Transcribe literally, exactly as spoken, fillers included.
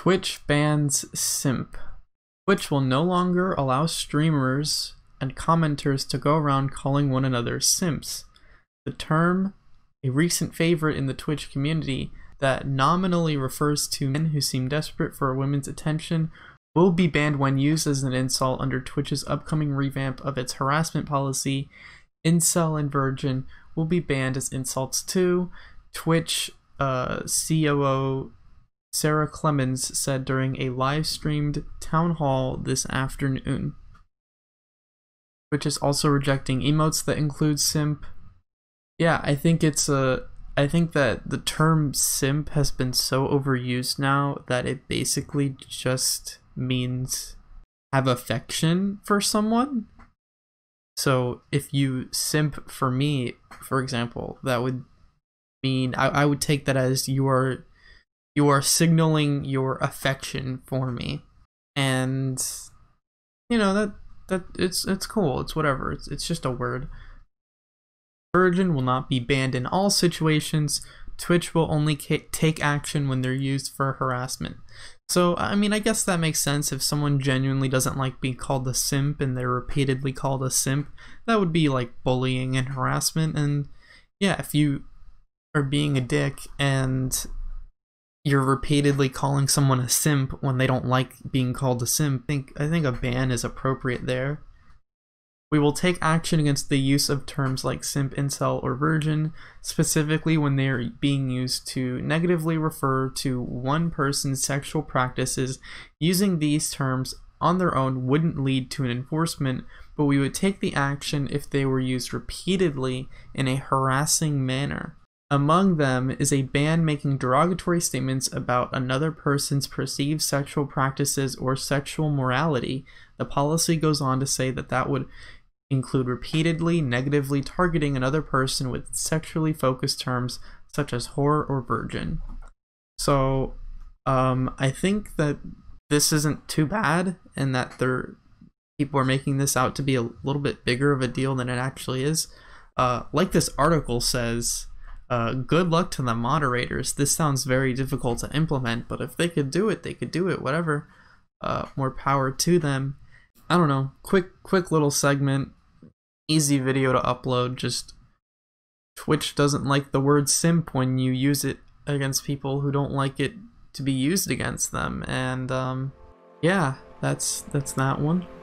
Twitch bans Simp. Twitch will no longer allow streamers and commenters to go around calling one another simps. The term, a recent favorite in the Twitch community that nominally refers to men who seem desperate for a woman's attention, will be banned when used as an insult under Twitch's upcoming revamp of its harassment policy. Incel and virgin will be banned as insults too, Twitch uh, C O O Sarah Clemens said during a live-streamed town hall this afternoon. Twitch is also rejecting emotes that include simp. Yeah, I think it's a I think that the term simp has been so overused now that it basically just means have affection for someone. So if you simp for me, for example, that would mean I, I would take that as you are you are signaling your affection for me. And you know, that that it's it's cool, it's whatever, it's it's just a word. Virgin will not be banned in all situations. Twitch will only take action when they're used for harassment. So, I mean, I guess that makes sense. If someone genuinely doesn't like being called a simp and they're repeatedly called a simp, that would be like bullying and harassment. And yeah, if you are being a dick and you're repeatedly calling someone a simp when they don't like being called a simp, I think, I think a ban is appropriate there. We will take action against the use of terms like simp, incel, or virgin, specifically when they are being used to negatively refer to one person's sexual practices. Using these terms on their own wouldn't lead to an enforcement, but we would take the action if they were used repeatedly in a harassing manner. Among them is a ban making derogatory statements about another person's perceived sexual practices or sexual morality. The policy goes on to say that that would include repeatedly negatively targeting another person with sexually focused terms such as whore or virgin. So um, I think that this isn't too bad, and that they're, people are making this out to be a little bit bigger of a deal than it actually is. Uh, like this article says, uh, good luck to the moderators. This sounds very difficult to implement, but if they could do it, they could do it, whatever. Uh, more power to them. I don't know, quick, quick little segment. Easy video to upload. Just Twitch doesn't like the word simp when you use it against people who don't like it to be used against them, and um yeah, that's that's that one.